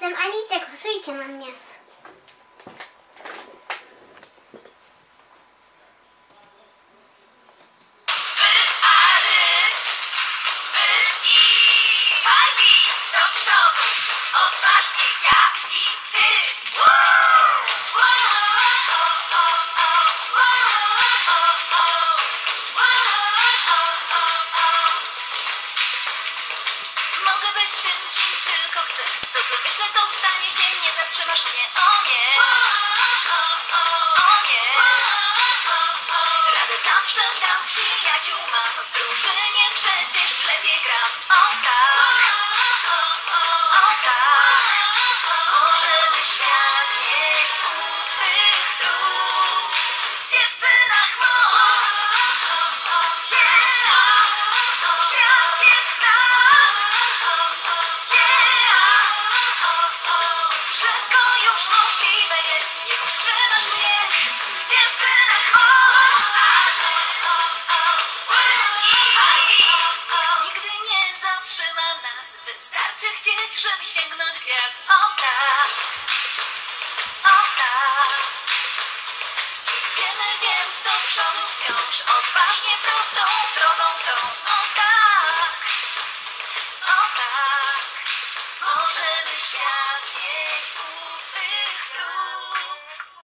jestem Alicja, głosujcie na mnie. Mogę być tym, kim tylko chcę. Co wymyślę, to stanie się. Nie zatrzymasz mnie, o nie. O nie. Radę zawsze dam, przyjaciół mam. W drużynie przecież lepiej gram. O tak. O tak. Możemy świat mieć u swych stóp. W dziewczynach moc. Yeah. Świat jest nasz. Yeah. Wszystko już możliwe jest. Nie powstrzymasz mnie. W dziewczynach moc. Nikt nigdy nie zatrzyma nas. Wystarczy chcieć, żeby sięgnąć gwiazd. O tak. O tak. Idziemy więc do przodu wciąż. Odważnie prosto